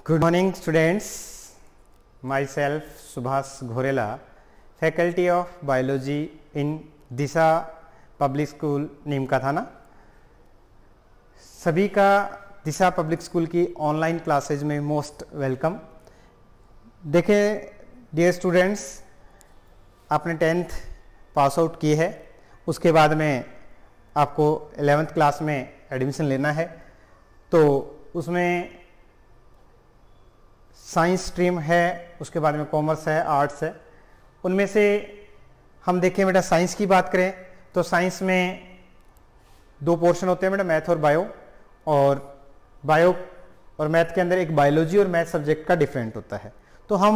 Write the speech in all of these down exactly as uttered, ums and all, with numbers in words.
Good morning students, myself Subhas Ghorela, faculty of biology in Disha public school Neemka Thana. सभी का Disha public school की online classes में most welcome. देखें dear students, आपने tenth pass out की है, उसके बाद में आपको एलेवेंथ क्लास में एडमिशन लेना है, तो उसमें साइंस स्ट्रीम है, उसके बाद में कॉमर्स है, आर्ट्स है। उनमें से हम देखें बेटा साइंस की बात करें तो साइंस में दो पोर्शन होते हैं बेटा, मैथ और बायो। और बायो और मैथ के अंदर एक बायोलॉजी और मैथ सब्जेक्ट का डिफरेंट होता है। तो हम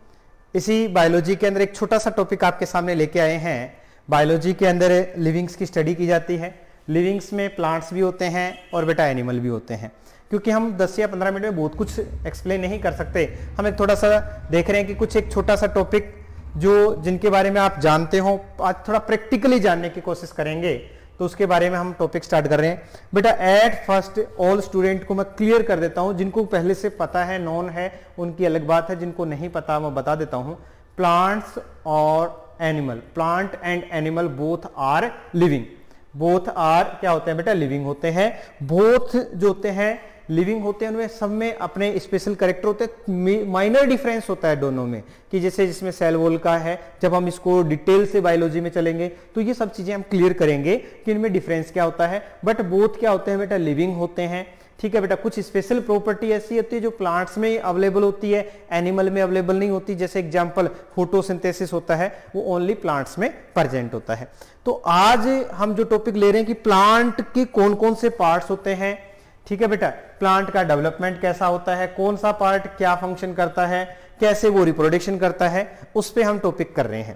इसी बायोलॉजी के अंदर एक छोटा सा टॉपिक आपके सामने लेके आए हैं। बायोलॉजी के अंदर लिविंग्स की स्टडी की जाती है। लिविंग्स में प्लांट्स भी होते हैं और बेटा एनिमल भी होते हैं। क्योंकि हम दस या पंद्रह मिनट में बहुत कुछ एक्सप्लेन नहीं कर सकते, हम एक थोड़ा सा देख रहे हैं कि कुछ एक छोटा सा टॉपिक जो जिनके बारे में आप जानते हो, आज थोड़ा प्रैक्टिकली जानने की कोशिश करेंगे, तो उसके बारे में हम टॉपिक स्टार्ट कर रहे हैं। बेटा एट फर्स्ट ऑल स्टूडेंट को मैं क्लियर कर देता हूं, जिनको पहले से पता है, नॉन है, उनकी अलग बात है, जिनको नहीं पता मैं बता देता हूं। प्लांट्स और animal, plant and animal both are living. Both are क्या होते हैं बेटा? लिविंग होते हैं। बोथ जो होते हैं लिविंग होते हैं, उनमें सब में अपने स्पेशल कैरेक्टर होते हैं। माइनर डिफरेंस होता है दोनों में, कि जैसे जिसमें सेल वॉल का है, जब हम इसको डिटेल से बायोलॉजी में चलेंगे तो ये सब चीजें हम क्लियर करेंगे कि इनमें डिफरेंस क्या होता है। बट बोथ क्या होते हैं बेटा? लिविंग होते हैं। ठीक है बेटा, कुछ स्पेशल प्रॉपर्टी ऐसी होती है जो प्लांट्स में अवेलेबल होती है, एनिमल में अवेलेबल नहीं होती। जैसे एग्जांपल फोटोसिंथेसिस होता है, वो ओनली प्लांट्स में प्रेजेंट होता है। तो आज हम जो टॉपिक ले रहे हैं कि प्लांट के कौन कौन से पार्ट्स होते हैं। ठीक है बेटा, प्लांट का डेवलपमेंट कैसा होता है, कौन सा पार्ट क्या फंक्शन करता है, कैसे वो रिप्रोडक्शन करता है, उस पे हम टॉपिक कर रहे हैं।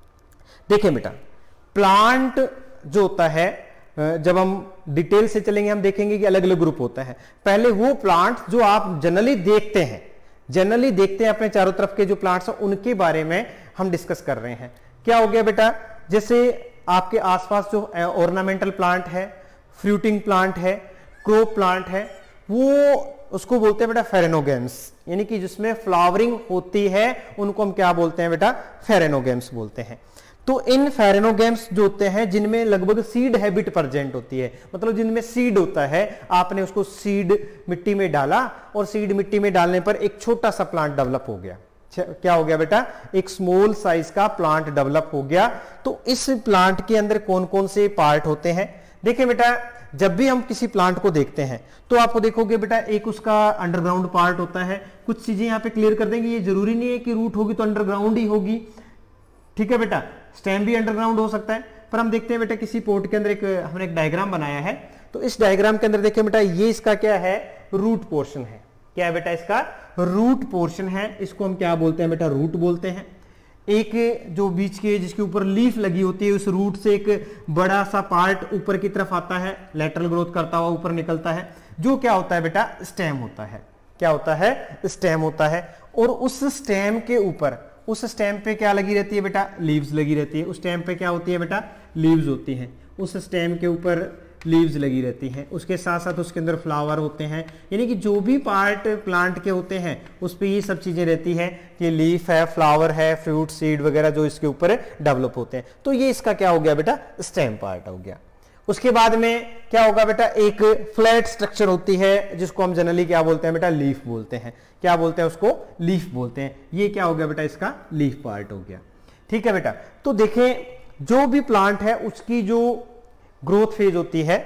देखिए बेटा, प्लांट जो होता है, जब हम डिटेल से चलेंगे हम देखेंगे कि अलग अलग ग्रुप होता है। पहले वो प्लांट जो आप जनरली देखते हैं, जनरली देखते हैं अपने चारों तरफ के जो प्लांट्स हैं, उनके बारे में हम डिस्कस कर रहे हैं। क्या हो गया बेटा? जैसे आपके आसपास जो ऑर्नामेंटल प्लांट है, फ्रूटिंग प्लांट है, क्रॉप प्लांट है, वो उसको बोलते हैं बेटा फेरेनोगेम्स, यानी कि जिसमें फ्लावरिंग होती है उनको हम क्या बोलते हैं बेटा? फेरेनोगेम्स बोलते हैं। तो इन फेरेनोगेम्स जो होते हैं जिनमें लगभग सीड हैबिट प्रेजेंट होती है, मतलब जिनमें सीड होता है, आपने उसको सीड मिट्टी में डाला और सीड मिट्टी में डालने पर एक छोटा सा प्लांट डेवलप हो गया। क्या हो गया बेटा? एक स्मॉल साइज का प्लांट डेवलप हो गया। तो इस प्लांट के अंदर कौन कौन से पार्ट होते हैं? देखिए बेटा, जब भी हम किसी प्लांट को देखते हैं तो आपको देखोगे बेटा, एक उसका अंडरग्राउंड पार्ट होता है। कुछ चीजें यहां पे क्लियर कर देंगे, ये जरूरी नहीं है कि रूट होगी तो अंडरग्राउंड ही होगी। ठीक है बेटा, स्टेम भी अंडरग्राउंड हो सकता है। पर हम देखते हैं बेटा किसी पोर्ट के अंदर एक हमने एक डायग्राम बनाया है, तो इस डायग्राम के अंदर देखिए बेटा, ये इसका क्या है? रूट पोर्शन है। क्या है बेटा? इसका रूट पोर्शन है। इसको हम क्या बोलते हैं बेटा? रूट बोलते हैं। एक जो बीच के जिसके ऊपर लीफ लगी होती है, उस रूट से एक बड़ा सा पार्ट ऊपर की तरफ आता है, लैटरल ग्रोथ करता हुआ ऊपर निकलता है, जो क्या होता है बेटा? स्टेम होता है। क्या होता है? स्टेम होता है। और उस स्टेम के ऊपर, उस स्टेम पे क्या लगी रहती है बेटा? लीव्स लगी रहती है। उस स्टेम पे क्या होती है बेटा? लीव्स होती हैं। उस स्टेम के ऊपर लीव्स लगी रहती हैं, उसके साथ साथ उसके अंदर फ्लावर होते हैं। यानी कि जो भी पार्ट प्लांट के होते हैं उस पे ये सब चीजें रहती हैं कि लीफ है, फ्लावर है, फ्रूट, सीड वगैरह जो इसके ऊपर डेवलप होते हैं। तो ये इसका क्या हो गया बेटा? स्टेम पार्ट हो गया। उसके बाद में क्या होगा बेटा? एक फ्लैट स्ट्रक्चर होती है जिसको हम जनरली क्या बोलते हैं बेटा? लीफ बोलते हैं। क्या बोलते हैं उसको? लीफ बोलते हैं। ये क्या हो गया बेटा? इसका लीफ पार्ट हो गया। ठीक है बेटा, तो देखें जो भी प्लांट है उसकी जो ग्रोथ फेज होती है,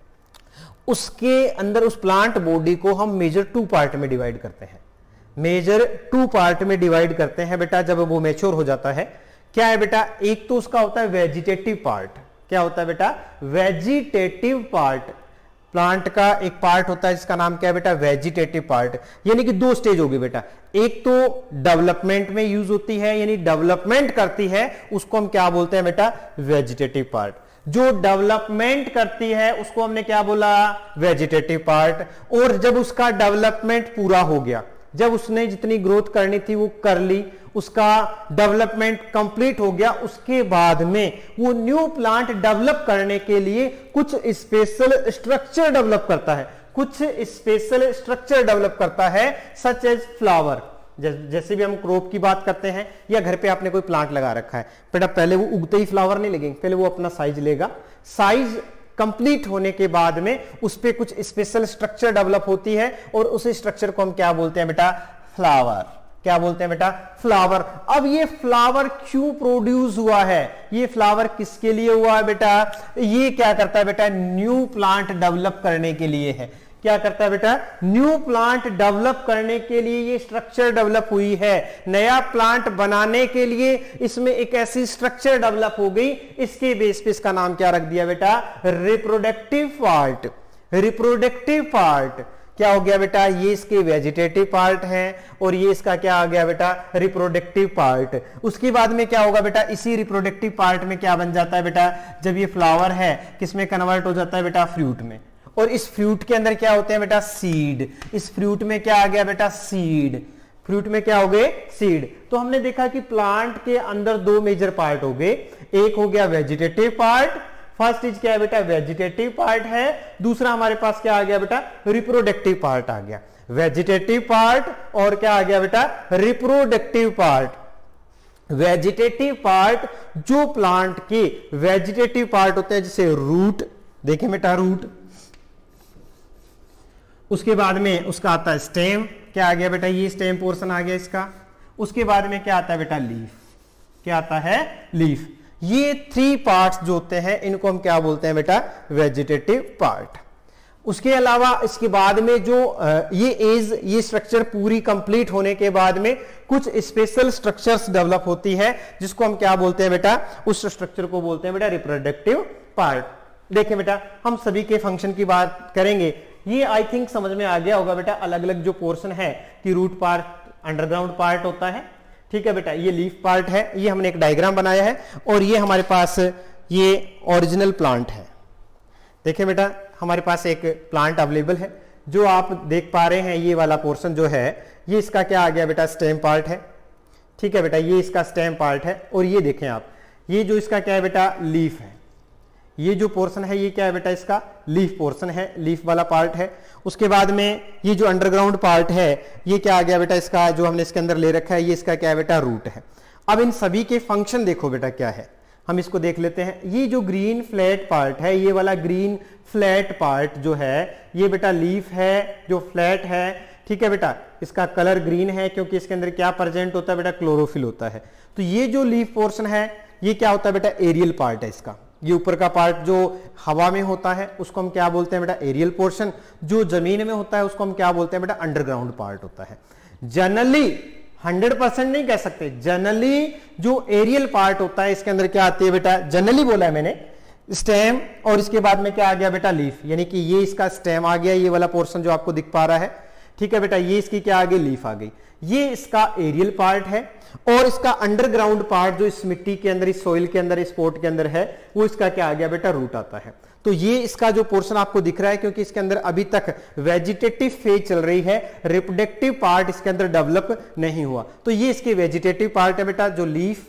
उसके अंदर उस प्लांट बॉडी को हम मेजर टू पार्ट में डिवाइड करते हैं। मेजर टू पार्ट में डिवाइड करते हैं बेटा जब वो मैच्योर हो जाता है। क्या है बेटा? एक तो उसका होता है वेजिटेटिव पार्ट। क्या होता है बेटा? Vegetative part. प्लांट का एक पार्ट होता है जिसका नाम क्या है बेटा? Vegetative part. यानी कि दो स्टेज होगी बेटा, एक तो डेवलपमेंट में यूज होती है, यानी डेवलपमेंट करती है, उसको हम क्या बोलते हैं बेटा? Vegetative part. जो डेवलपमेंट करती है उसको हमने क्या बोला? Vegetative part. और जब उसका डेवलपमेंट पूरा हो गया, जब उसने जितनी ग्रोथ करनी थी वो कर ली, उसका डेवलपमेंट कंप्लीट हो गया, उसके बाद में वो न्यू प्लांट डेवलप करने के लिए कुछ स्पेशल स्ट्रक्चर डेवलप करता है, कुछ स्पेशल स्ट्रक्चर डेवलप करता है, सच एज फ्लावर। जैसे भी हम क्रॉप की बात करते हैं या घर पे आपने कोई प्लांट लगा रखा है, बेटा पहले वो उगते ही फ्लावर नहीं लगेंगे, पहले वो अपना साइज लेगा, साइज कंप्लीट होने के बाद में उस पे कुछ स्पेशल स्ट्रक्चर डेवलप होती है और उसी स्ट्रक्चर को हम क्या बोलते हैं बेटा, फ्लावर। क्या बोलते हैं बेटा, फ्लावर। अब ये फ्लावर क्यों प्रोड्यूस हुआ है, ये फ्लावर किसके लिए हुआ है बेटा, ये क्या करता है बेटा, न्यू प्लांट डेवलप करने के लिए है। क्या करता है बेटा, न्यू प्लांट डेवलप करने के लिए ये स्ट्रक्चर डेवलप हुई है। नया प्लांट बनाने के लिए इसमें एक ऐसी स्ट्रक्चर डेवलप हो गई, इसके बेस पे इसका नाम क्या रख दिया बेटा, रिप्रोडक्टिव पार्ट। रिप्रोडक्टिव पार्ट क्या हो गया बेटा, ये इसके वेजिटेटिव पार्ट है और ये इसका क्या आ गया बेटा, रिप्रोडक्टिव पार्ट। उसके बाद में क्या होगा बेटा, इसी रिप्रोडक्टिव पार्ट में क्या बन जाता है बेटा, जब ये फ्लावर है किसमें कन्वर्ट हो जाता है बेटा, फ्रूट में। और इस फ्रूट के अंदर क्या होते हैं बेटा, सीड। इस फ्रूट में क्या आ गया बेटा, सीड। फ्रूट में क्या हो गए, सीड। तो हमने देखा कि प्लांट के अंदर दो मेजर पार्ट हो गए, एक हो गया वेजिटेटिव पार्ट, फर्स्ट चीज क्या है बेटा, वेजिटेटिव पार्ट है, दूसरा हमारे पास क्या आ गया बेटा, रिप्रोडक्टिव पार्ट आ गया। वेजिटेटिव पार्ट और क्या आ गया बेटा, रिप्रोडक्टिव पार्ट। वेजिटेटिव पार्ट जो प्लांट के वेजिटेटिव पार्ट होते हैं, जैसे रूट, देखें बेटा रूट, उसके बाद में उसका आता है स्टेम, क्या आ गया बेटा, ये स्टेम पोर्शन आ गया इसका। उसके बाद में क्या आता है बेटा, लीफ। क्या आता है, लीफ। ये थ्री पार्ट्स जो होते हैं इनको हम क्या बोलते हैं बेटा, वेजिटेटिव पार्ट। उसके अलावा इसके बाद में जो ये एज ये स्ट्रक्चर पूरी कंप्लीट होने के बाद में कुछ स्पेशल स्ट्रक्चर्स डेवलप होती है, जिसको हम क्या बोलते हैं बेटा, उस स्ट्रक्चर को बोलते हैं बेटा रिप्रोडक्टिव पार्ट। देखिए बेटा हम सभी के फंक्शन की बात करेंगे, ये आई थिंक समझ में आ गया होगा बेटा, अलग अलग जो पोर्शन है कि रूट पार्ट, अंडरग्राउंड पार्ट होता है, ठीक है बेटा, ये लीफ पार्ट है, ये हमने एक डायग्राम बनाया है, और ये हमारे पास ये ओरिजिनल प्लांट है। देखिए बेटा हमारे पास एक प्लांट अवेलेबल है, जो आप देख पा रहे हैं, ये वाला पोर्शन जो है ये इसका क्या आ गया बेटा, स्टेम पार्ट है, ठीक है बेटा, ये इसका स्टेम पार्ट है। और ये देखें आप, ये जो इसका क्या है बेटा, लीफ है, ये जो पोर्शन है ये क्या है बेटा, इसका लीफ पोर्शन है, लीफ वाला पार्ट है। उसके बाद में ये जो अंडरग्राउंड पार्ट है ये क्या आ गया बेटा, इसका जो हमने इसके अंदर ले रखा है ये इसका क्या है बेटा, रूट है। अब इन सभी के फंक्शन देखो बेटा क्या है, हम इसको देख लेते हैं। ये जो ग्रीन फ्लैट पार्ट है, ये वाला ग्रीन फ्लैट पार्ट जो है ये बेटा लीफ है जो फ्लैट है, ठीक है बेटा, इसका कलर ग्रीन है क्योंकि इसके अंदर क्या प्रेजेंट होता है बेटा, क्लोरोफिल होता है। तो ये जो लीफ पोर्शन है ये क्या होता है बेटा, एरियल पार्ट है इसका। ये ऊपर का पार्ट जो हवा में होता है उसको हम क्या बोलते हैं बेटा, एरियल पोर्शन। जो जमीन में होता है उसको हम क्या बोलते हैं बेटा, अंडरग्राउंड पार्ट होता है। जनरली हंड्रेड परसेंट नहीं कह सकते, जनरली जो एरियल पार्ट होता है इसके अंदर क्या आती है बेटा, जनरली बोला है मैंने, स्टेम, और इसके बाद में क्या आ गया बेटा, लीफ। यानी कि ये इसका स्टेम आ गया, ये वाला पोर्शन जो आपको दिख पा रहा है, ठीक है बेटा, ये इसकी क्या आ गई, लीफ आ गई। ये इसका एरियल पार्ट है, और इसका अंडरग्राउंड पार्ट जो इस मिट्टी के अंदर, इस सोइल के अंदर, इस पोट के अंदर है, वो इसका क्या आ गया बेटा, रूट आता है। तो ये इसका जो पोर्शन आपको दिख रहा है, क्योंकि इसके अंदर अभी तक वेजिटेटिव फेज चल रही है, रिप्रोडक्टिव पार्ट इसके अंदर डेवलप नहीं हुआ, तो ये इसके वेजिटेटिव पार्ट है बेटा, जो लीफ,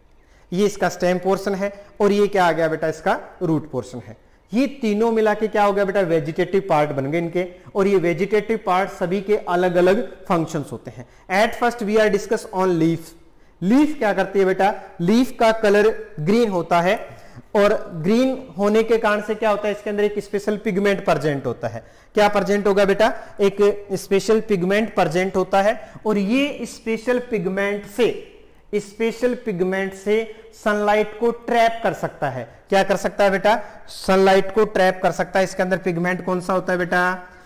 ये इसका स्टेम पोर्शन है, और ये क्या आ गया बेटा, इसका रूट पोर्शन है। ये तीनों मिला के क्या हो गया बेटा, वेजिटेटिव पार्ट बन गए इनके। और ये वेजिटेटिव पार्ट सभी के अलग अलग फंक्शंस होते हैं। At first we are discuss on leaf. Leaf क्या करती है बेटा, लीफ का कलर ग्रीन होता है, और ग्रीन होने के कारण से क्या होता है, इसके अंदर एक स्पेशल पिगमेंट प्रेजेंट होता है। क्या प्रेजेंट होगा बेटा, एक स्पेशल पिगमेंट प्रेजेंट होता है, और ये स्पेशल पिगमेंट से स्पेशल पिगमेंट से सनलाइट को ट्रैप कर सकता है। क्या कर सकता है बेटा, सनलाइट को ट्रैप कर सकता है। इसके अंदर पिगमेंट कौन सा होता है बेटा,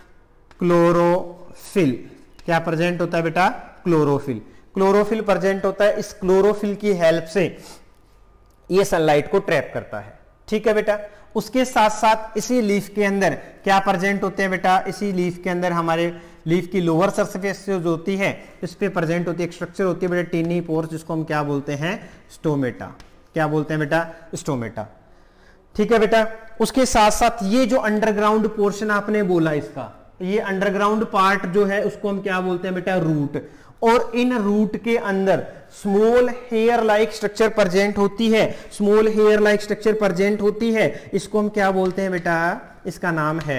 क्लोरोफिल। क्या प्रेजेंट होता है बेटा, क्लोरोफिल। क्लोरोफिल प्रेजेंट होता है, इस क्लोरोफिल की हेल्प से ये सनलाइट को ट्रैप करता है, ठीक है बेटा। उसके साथ साथ इसी लीफ के अंदर क्या प्रेजेंट होते हैं बेटा, इसी लीफ के अंदर हमारे लीफ की लोअर सरफेस जो होती है इस पे प्रेजेंट होती है एक स्ट्रक्चर होती है बेटा, टीनी पोर्स, जिसको हम क्या बोलते हैं, स्टोमेटा। क्या बोलते हैं बेटा, स्टोमेटा, ठीक है बेटा। उसके साथ साथ ये जो अंडरग्राउंड पोर्शन आपने बोला, इसका ये अंडरग्राउंड पार्ट जो है उसको हम क्या बोलते हैं बेटा, रूट। और इन रूट के अंदर small hair like structure present होती है, small hair like structure present होती है, इसको हम क्या बोलते हैं बेटा, इसका नाम है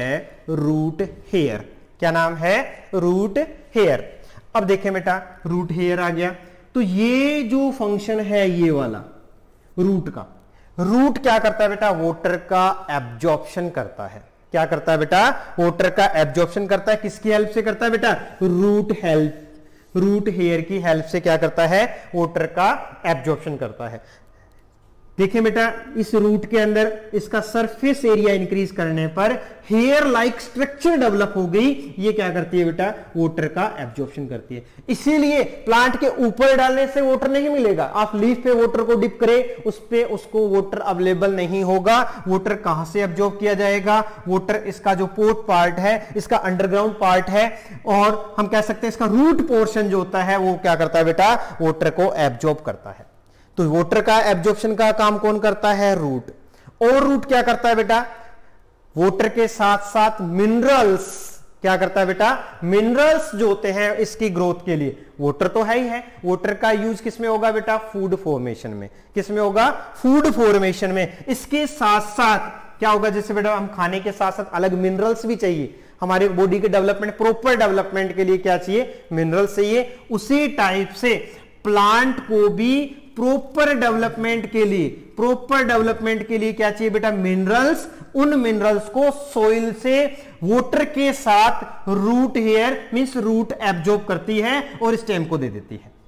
रूट हेयर। क्या नाम है? Root hair. अब देखें बेटा, रूट हेयर आ गया, तो ये जो फंक्शन है ये वाला रूट का, रूट क्या करता है बेटा? वाटर का एब्जॉर्प्शन करता है। क्या करता है बेटा? वाटर का एब्जॉर्प्शन करता है। किसकी हेल्प से करता है बेटा? रूट हेल्प, रूट हेयर की हेल्प से क्या करता है? वाटर का एब्जॉर्प्शन करता है। देखिए बेटा, इस रूट के अंदर इसका सरफेस एरिया इंक्रीज करने पर हेयर लाइक स्ट्रक्चर डेवलप हो गई। ये क्या करती है बेटा? वाटर का एब्जॉर्प्शन करती है। इसीलिए प्लांट के ऊपर डालने से वाटर नहीं मिलेगा। आप लीफ पे वाटर को डिप करें, उस पे उसको वाटर अवेलेबल नहीं होगा। वाटर कहां से एब्जॉर्ब किया जाएगा? वाटर इसका जो पोर्ट पार्ट है, इसका अंडरग्राउंड पार्ट है, और हम कह सकते हैं इसका रूट पोर्शन जो होता है वो क्या करता है बेटा? वाटर को एब्जॉर्ब करता है। तो वाटर का एब्जॉर्प्शन का काम कौन करता है? रूट। और रूट क्या करता है बेटा? वाटर के साथ साथ मिनरल्स, क्या करता है बेटा? मिनरल्स जो होते हैं इसकी ग्रोथ के लिए, वाटर तो है ही है, वाटर का यूज किसमें होगा बेटा? फूड फॉर्मेशन में। किसमें होगा? फूड फॉर्मेशन में। इसके साथ साथ क्या होगा? जैसे बेटा हम खाने के साथ साथ अलग मिनरल्स भी चाहिए हमारे बॉडी के डेवलपमेंट, प्रॉपर डेवलपमेंट के लिए क्या चाहिए? मिनरल्स चाहिए। उसी टाइप से प्लांट को भी प्रॉपर डेवलपमेंट के लिए, प्रॉपर डेवलपमेंट के लिए क्या चाहिए बेटा? मिनरल्स। उन मिनरल्स को सॉइल से वाटर के साथ root hair means root absorb करती है और स्टेम को दे देती है।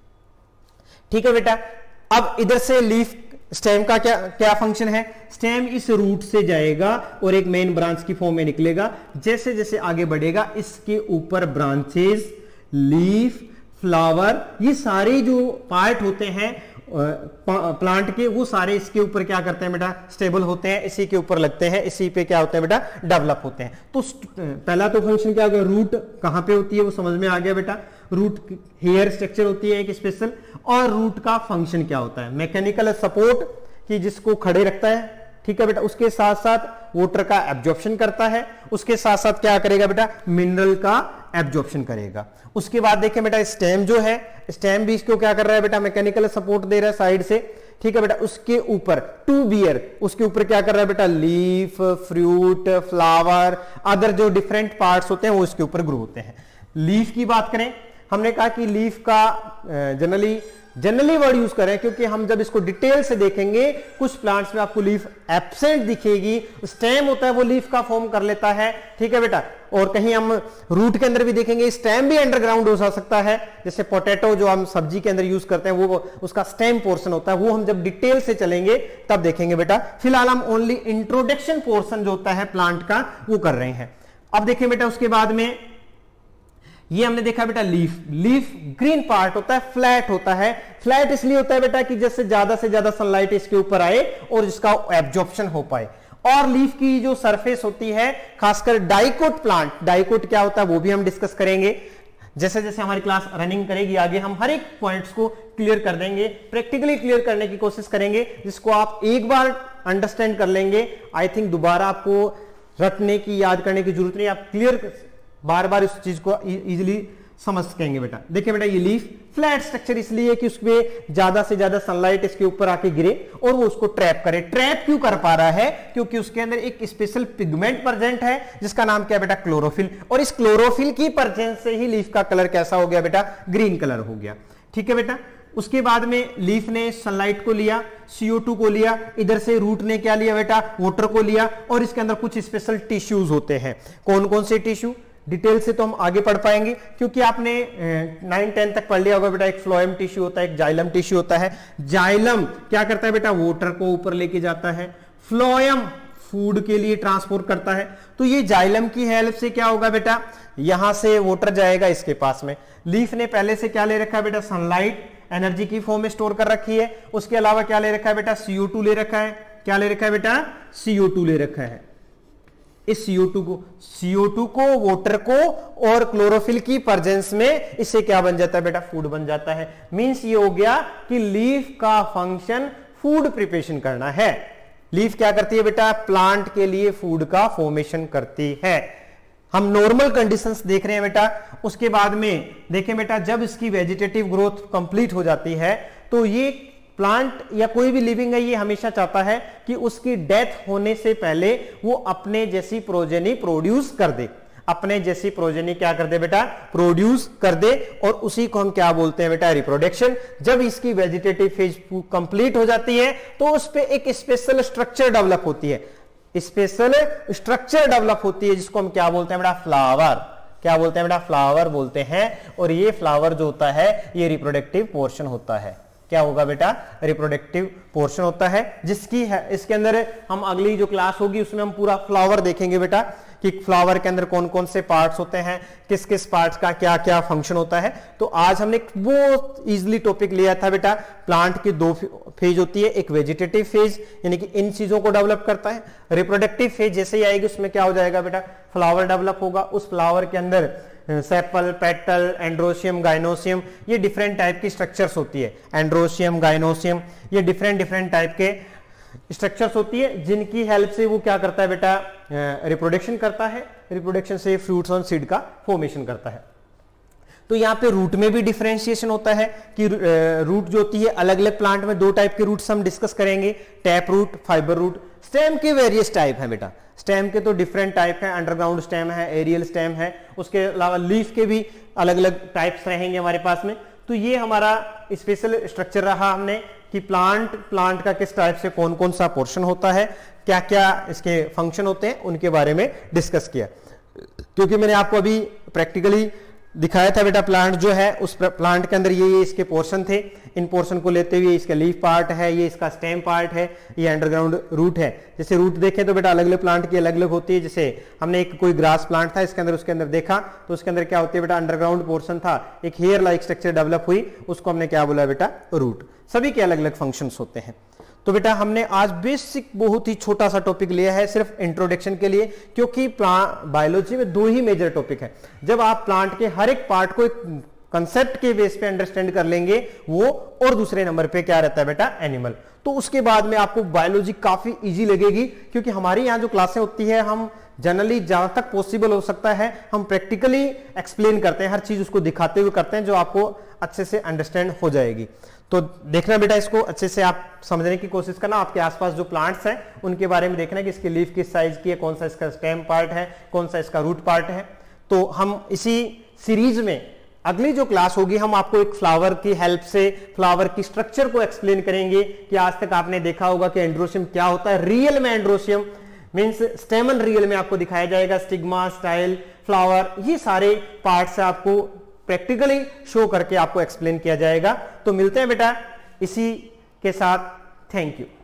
ठीक है बेटा। अब इधर से लीफ, स्टेम का क्या क्या फंक्शन है? स्टेम इस रूट से जाएगा और एक मेन ब्रांच की फॉर्म में निकलेगा। जैसे जैसे आगे बढ़ेगा इसके ऊपर ब्रांचेस, लीफ, फ्लावर, ये सारे जो पार्ट होते हैं प्लांट के, वो सारे इसके ऊपर क्या करते हैं बेटा? स्टेबल होते हैं, इसी के ऊपर लगते हैं, इसी पे क्या होते हैं बेटा? डेवलप होते हैं। तो पहला तो फंक्शन क्या होगा? रूट कहां पे होती है वो समझ में आ गया बेटा। रूट हेयर स्ट्रक्चर होती है एक स्पेशल। और रूट का फंक्शन क्या होता है? मैकेनिकल सपोर्ट की, जिसको खड़े रखता है। ठीक है बेटा। उसके साथ साथ वाटर का एब्जॉर्प्शन करता है। उसके साथ साथ क्या करेगा बेटा? मिनरल का एब्जॉर्प्शन करेगा। उसके बाद देखें बेटा, स्टेम जो है, स्टेम भी इसको क्या कर रहा है बेटा? मैकेनिकल सपोर्ट दे रहा है साइड से। ठीक है बेटा। उसके ऊपर टू बियर, उसके ऊपर क्या कर रहा है बेटा? लीफ, फ्रूट, फ्लावर, अदर जो डिफरेंट पार्ट्स होते हैं वो इसके ऊपर ग्रो होते हैं। लीफ की बात करें, हमने कहा कि लीफ का जनरली जनरली वर्ड यूज करें, क्योंकि हम जब इसको डिटेल से देखेंगे कुछ प्लांट्स में आपको लीफ एब्सेंट दिखेगी। स्टेम होता है वो लीफ का फॉर्म कर लेता है। ठीक है बेटा। और कहीं हम रूट के अंदर भी देखेंगे स्टेम भी अंडरग्राउंड हो सकता है। जैसे पोटैटो जो हम सब्जी के अंदर यूज करते हैं वो उसका स्टेम पोर्शन होता है, वो हम जब डिटेल से चलेंगे तब देखेंगे बेटा। फिलहाल हम ओनली इंट्रोडक्शन पोर्शन जो होता है प्लांट का वो कर रहे हैं। अब देखें बेटा, उसके बाद में ये हमने देखा बेटा लीफ। लीफ ग्रीन पार्ट होता है, फ्लैट होता है। फ्लैट इसलिए होता है बेटा कि जैसे ज्यादा से ज्यादा सनलाइट इसके ऊपर आए और जिसका एब्जॉर्प्शन हो पाए। और लीफ की जो सरफेस होती है, खासकर डाइकोट प्लांट, डाइकोट क्या होता है वो भी हम डिस्कस करेंगे। जैसे जैसे हमारी क्लास रनिंग करेगी आगे, हम हर एक पॉइंट्स को क्लियर कर देंगे, प्रैक्टिकली क्लियर करने की कोशिश करेंगे, जिसको आप एक बार अंडरस्टैंड कर लेंगे। आई थिंक दोबारा आपको रटने की, याद करने की जरूरत नहीं, आप क्लियर बार बार इस चीज को इजीली समझ सकेंगे बेटा। देखिए बेटा, ये लीफ फ्लैट स्ट्रक्चर इसलिए कि उसमें ज्यादा से ज्यादा सनलाइट इसके ऊपर आके गिरे और वो उसको ट्रैप करे। ट्रैप क्यों कर पा रहा है? क्योंकि उसके अंदर एक स्पेशल पिगमेंट प्रेजेंट है जिसका नाम क्या है बेटा? क्लोरोफिल। और इस क्लोरोफिल की प्रेजेंस से ही लीफ का कलर कैसा हो गया बेटा? ग्रीन कलर हो गया। ठीक है बेटा। उसके बाद में लीफ ने सनलाइट को लिया, सी ओ टू को लिया, इधर से रूट ने क्या लिया बेटा? वाटर को लिया। और इसके अंदर कुछ स्पेशल टिश्यूज होते हैं। कौन कौन से टिश्यू? डिटेल से तो हम आगे पढ़ पाएंगे, क्योंकि आपने नाइन टेन तक पढ़ लिया होगा बेटा। एक फ्लोएम टिश्यू होता है, एक जाइलम टिश्यू होता है। जाइलम क्या करता है बेटा? वाटर को ऊपर लेके जाता है। फ्लोएम फूड के लिए ट्रांसपोर्ट करता है। तो ये जाइलम की हेल्प से क्या होगा बेटा? यहां से वाटर जाएगा इसके पास में। लीफ ने पहले से क्या ले रखा है बेटा? सनलाइट एनर्जी की फॉर्म में स्टोर कर रखी है। उसके अलावा क्या ले रखा है बेटा? सी ओ टू ले रखा है। क्या ले रखा है बेटा? सी ओ टू ले रखा है। इस सी ओ टू को सी ओ टू को, वाटर को और क्लोरोफिल की प्रेजेंस में इससे क्या बन जाता है बेटा? फूड बन जाता है। मींस ये हो गया कि लीफ का फंक्शन फूड प्रिपरेशन करना है। लीफ क्या करती है बेटा? प्लांट के लिए फूड का फॉर्मेशन करती है। हम नॉर्मल कंडीशंस देख रहे हैं बेटा। उसके बाद में देखें बेटा, जब इसकी वेजिटेटिव ग्रोथ कंप्लीट हो जाती है तो ये प्लांट या कोई भी लिविंग है ये हमेशा चाहता है कि उसकी डेथ होने से पहले वो अपने जैसी प्रोजेनी प्रोड्यूस कर दे, अपने जैसी प्रोजेनी क्या कर दे बेटा, प्रोड्यूस कर दे, और उसी को हम क्या बोलते हैं बेटा, रिप्रोडक्शन। जब इसकी वेजिटेटिव फेज कंप्लीट हो जाती है तो उस पे एक स्पेशल स्ट्रक्चर डेवलप होती है, स्पेशल स्ट्रक्चर डेवलप होती है जिसको हम क्या बोलते हैं बेटा, फ्लावर। क्या बोलते हैं बेटा, फ्लावर बोलते हैं। और ये फ्लावर जो होता है ये रिप्रोडक्टिव पोर्शन होता है। क्या होगा बेटा, रिप्रोडक्टिव पोर्शन होता है, जिसकी है इसके अंदर हम अगली जो क्लास होगी उसमें हम पूरा फ्लावर देखेंगे बेटा कि फ्लावर के अंदर कौन कौन से पार्ट्स होते हैं, किस किस पार्ट्स का क्या क्या फंक्शन होता है। तो आज हमने बहुत इजीली टॉपिक लिया था बेटा, प्लांट की दो फेज होती है, एक वेजिटेटिव फेज यानी कि इन चीजों को डेवलप करता है, रिप्रोडक्टिव फेज जैसे ही आएगी उसमें क्या हो जाएगा बेटा, फ्लावर डेवलप होगा। उस फ्लावर के अंदर सेपल, पेटल, एंड्रोशियम, गाइनोसियम, ये डिफरेंट टाइप की स्ट्रक्चर्स होती है। एंड्रोशियम, गाइनोसियम, ये डिफरेंट डिफरेंट टाइप के स्ट्रक्चर्स होती है जिनकी हेल्प से वो क्या करता है बेटा, रिप्रोडक्शन करता है। रिप्रोडक्शन से फ्रूट्स और सीड का फॉर्मेशन करता है। तो यहाँ पे रूट में भी डिफरेंशिएशन होता है कि रूट जो होती है अलग अलग प्लांट में दो टाइप के रूट्स हम डिस्कस करेंगे, tap root, fibre root. Stem के वेरियस टाइप है बेटा, स्टेम के तो डिफरेंट टाइप है, अंडरग्राउंड स्टेम है, एरियल स्टेम है, उसके अलावा लीफ के भी अलग अलग टाइप्स रहेंगे हमारे पास में। तो ये हमारा स्पेशल स्ट्रक्चर रहा हमने कि प्लांट प्लांट का किस टाइप से कौन कौन सा पोर्शन होता है, क्या क्या इसके फंक्शन होते हैं, उनके बारे में डिस्कस किया। क्योंकि मैंने आपको अभी प्रैक्टिकली दिखाया था बेटा, प्लांट जो है उस प्लांट के अंदर ये ये इसके पोर्शन थे, इन पोर्शन को लेते हुए इसका लीफ पार्ट है, ये इसका स्टेम पार्ट है, ये अंडरग्राउंड रूट है। जैसे रूट देखें तो बेटा अलग अलग प्लांट की अलग अलग होती है। जैसे हमने एक कोई ग्रास प्लांट था इसके अंदर, उसके अंदर देखा तो उसके अंदर क्या होती है बेटा, अंडरग्राउंड पोर्शन था, एक हेयर लाइक स्ट्रक्चर डेवलप हुई, उसको हमने क्या बोला बेटा, रूट। सभी के अलग अलग फंक्शंस होते हैं। तो बेटा हमने आज बेसिक बहुत ही छोटा सा टॉपिक लिया है सिर्फ इंट्रोडक्शन के लिए, क्योंकि बायोलॉजी में दो ही मेजर टॉपिक है। जब आप प्लांट के हर एक पार्ट को एक कंसेप्ट के बेस पे अंडरस्टैंड कर लेंगे वो, और दूसरे नंबर पे क्या रहता है बेटा, एनिमल। तो उसके बाद में आपको बायोलॉजी काफी इजी लगेगी, क्योंकि हमारी यहाँ जो क्लासें होती है हम जनरली जहां तक पॉसिबल हो सकता है हम प्रैक्टिकली एक्सप्लेन करते हैं, हर चीज उसको दिखाते हुए करते हैं जो आपको अच्छे से अंडरस्टैंड हो जाएगी। तो देखना बेटा, इसको अच्छे से आप समझने की कोशिश करना। आपके आसपास जो प्लांट्स हैं उनके बारे में देखना कि इसकी लीफ किस साइज की है, कौन सा इसका स्टेम पार्ट है, कौन सा इसका रूट पार्ट है। तो हम इसी सीरीज में अगली जो क्लास होगी हम आपको एक फ्लावर की हेल्प से फ्लावर की स्ट्रक्चर को एक्सप्लेन करेंगे कि आज तक आपने देखा होगा कि एंड्रोशियम क्या होता है। रियल में एंड्रोशियम मींस स्टेमन रियल में आपको दिखाया जाएगा, स्टिग्मा, स्टाइल, फ्लावर, ये सारे पार्ट्स आपको प्रैक्टिकली शो करके आपको एक्सप्लेन किया जाएगा। तो मिलते हैं बेटा इसी के साथ। Thank you.